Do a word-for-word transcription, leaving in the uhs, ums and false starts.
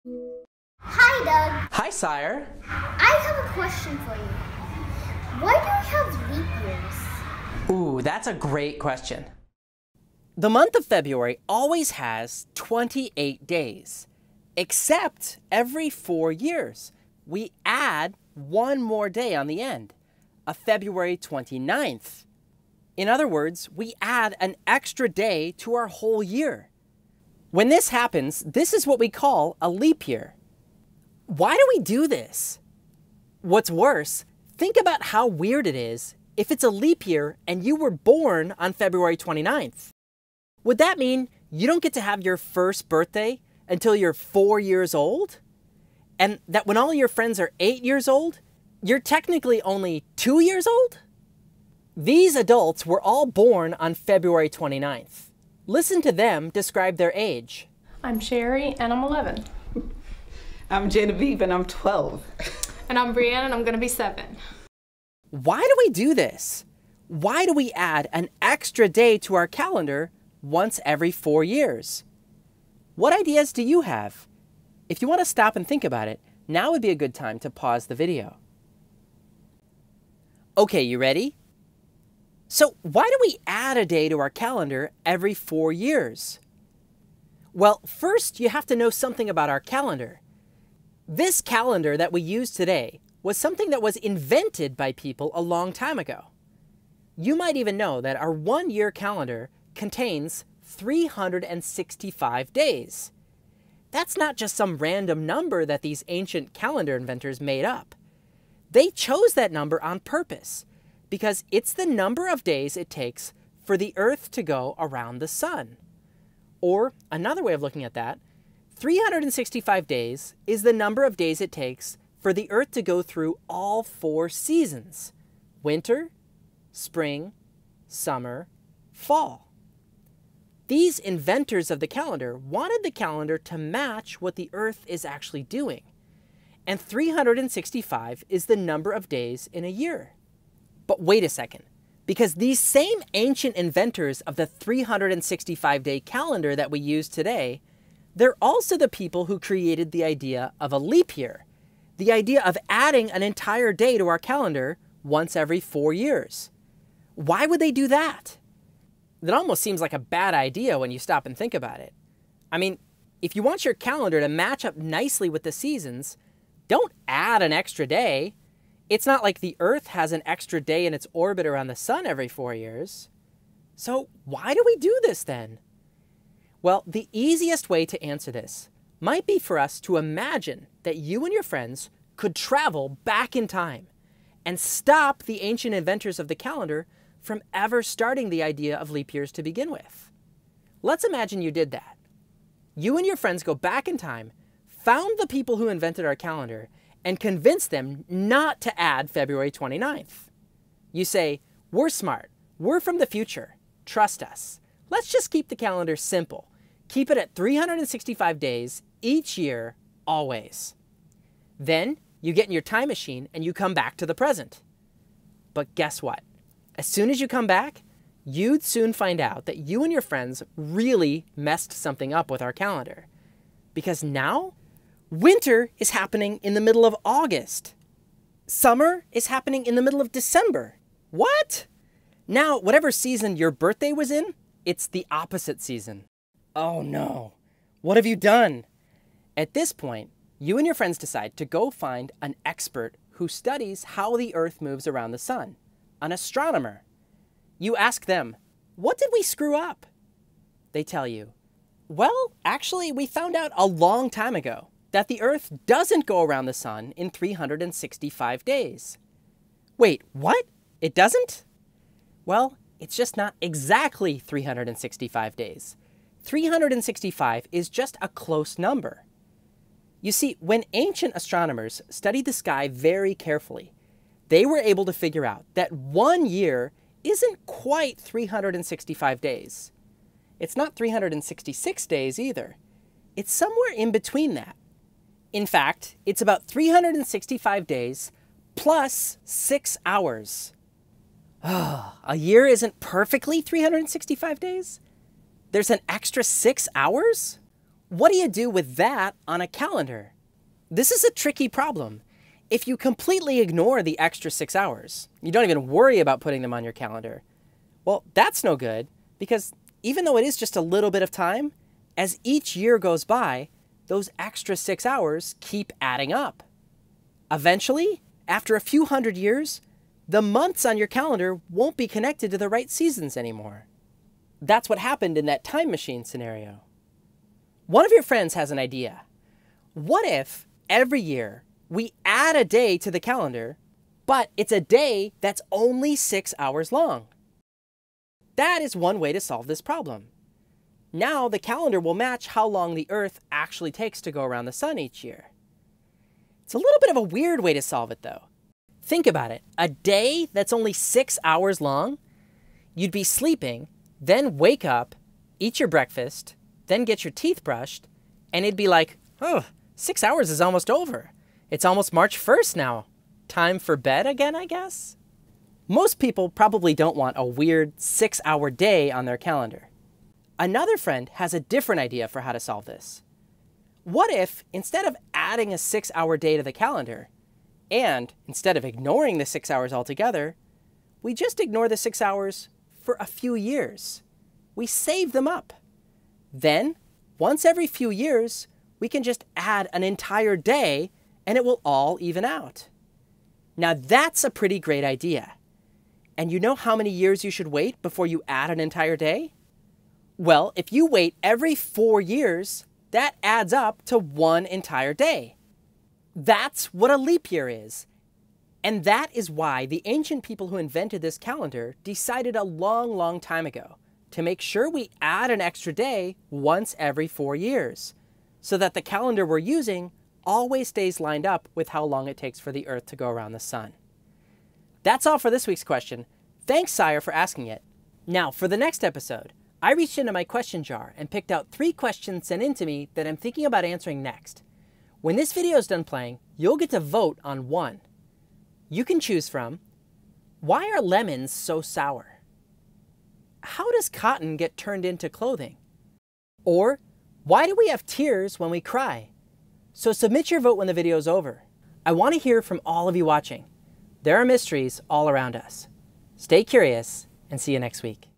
Hi, Doug. Hi, Sire. I have a question for you. Why do we have leap years? Ooh, that's a great question. The month of February always has twenty-eight days, except every four years. We add one more day on the end, a February twenty-ninth. In other words, we add an extra day to our whole year. When this happens, this is what we call a leap year. Why do we do this? What's worse, think about how weird it is if it's a leap year and you were born on February twenty-ninth. Would that mean you don't get to have your first birthday until you're four years old? And that when all your friends are eight years old, you're technically only two years old? These adults were all born on February twenty-ninth. Listen to them describe their age. I'm Sherry, and I'm eleven. I'm Genevieve, and I'm twelve. And I'm Brianne, and I'm gonna be seven. Why do we do this? Why do we add an extra day to our calendar once every four years? What ideas do you have? If you want to stop and think about it, now would be a good time to pause the video. Okay, you ready? So why do we add a day to our calendar every four years? Well, first you have to know something about our calendar. This calendar that we use today was something that was invented by people a long time ago. You might even know that our one-year calendar contains three hundred sixty-five days. That's not just some random number that these ancient calendar inventors made up. They chose that number on purpose because it's the number of days it takes for the Earth to go around the sun. Or another way of looking at that, three hundred sixty-five days is the number of days it takes for the Earth to go through all four seasons: winter, spring, summer, fall. These inventors of the calendar wanted the calendar to match what the Earth is actually doing. And three hundred sixty-five is the number of days in a year. But wait a second, because these same ancient inventors of the three hundred sixty-five day calendar that we use today, they're also the people who created the idea of a leap year, the idea of adding an entire day to our calendar once every four years. Why would they do that? That almost seems like a bad idea when you stop and think about it. I mean, if you want your calendar to match up nicely with the seasons, don't add an extra day. It's not like the Earth has an extra day in its orbit around the sun every four years. So why do we do this then? Well, the easiest way to answer this might be for us to imagine that you and your friends could travel back in time and stop the ancient inventors of the calendar from ever starting the idea of leap years to begin with. Let's imagine you did that. You and your friends go back in time, found the people who invented our calendar, and convince them not to add February twenty-ninth. You say, "We're smart. We're from the future. Trust us. Let's just keep the calendar simple. Keep it at three hundred sixty-five days each year, always." Then you get in your time machine and you come back to the present. But guess what? As soon as you come back, you'd soon find out that you and your friends really messed something up with our calendar. Because now, winter is happening in the middle of August. Summer is happening in the middle of December. What? Now, whatever season your birthday was in, it's the opposite season. Oh no, what have you done? At this point, you and your friends decide to go find an expert who studies how the Earth moves around the sun, an astronomer. You ask them, "What did we screw up?" They tell you, "Well, actually, we found out a long time ago that the Earth doesn't go around the sun in three hundred sixty-five days. Wait, what? It doesn't? Well, it's just not exactly three hundred sixty-five days. three hundred sixty-five is just a close number. You see, when ancient astronomers studied the sky very carefully, they were able to figure out that one year isn't quite three hundred sixty-five days. It's not three hundred sixty-six days either. It's somewhere in between that. In fact, it's about three hundred sixty-five days plus six hours. Oh, a year isn't perfectly three hundred sixty-five days? There's an extra six hours? what do you do with that on a calendar? This is a tricky problem. If you completely ignore the extra six hours, you don't even worry about putting them on your calendar, well, that's no good, because even though it is just a little bit of time, as each year goes by, those extra six hours keep adding up. Eventually, after a few hundred years, the months on your calendar won't be connected to the right seasons anymore. That's what happened in that time machine scenario. One of your friends has an idea. What if every year we add a day to the calendar, but it's a day that's only six hours long? That is one way to solve this problem. Now the calendar will match how long the Earth actually takes to go around the sun each year. It's a little bit of a weird way to solve it, though. Think about it. A day that's only six hours long, you'd be sleeping, then wake up, eat your breakfast, then get your teeth brushed, and it'd be like, oh, six hours is almost over. It's almost March first now. Time for bed again, I guess? Most people probably don't want a weird six-hour day on their calendar. Another friend has a different idea for how to solve this. What if, instead of adding a six-hour day to the calendar, and instead of ignoring the six hours altogether, we just ignore the six hours for a few years? We save them up. Then, once every few years, we can just add an entire day and it will all even out. Now that's a pretty great idea. And you know how many years you should wait before you add an entire day? Well, if you wait every four years, that adds up to one entire day. That's what a leap year is. And that is why the ancient people who invented this calendar decided a long, long time ago to make sure we add an extra day once every four years, so that the calendar we're using always stays lined up with how long it takes for the Earth to go around the sun. That's all for this week's question. Thanks, Sire, for asking it. Now, for the next episode, I reached into my question jar and picked out three questions sent in to me that I'm thinking about answering next. When this video is done playing, you'll get to vote on one. You can choose from, why are lemons so sour? How does cotton get turned into clothing? Or, why do we have tears when we cry? So submit your vote when the video is over. I want to hear from all of you watching. There are mysteries all around us. Stay curious and see you next week.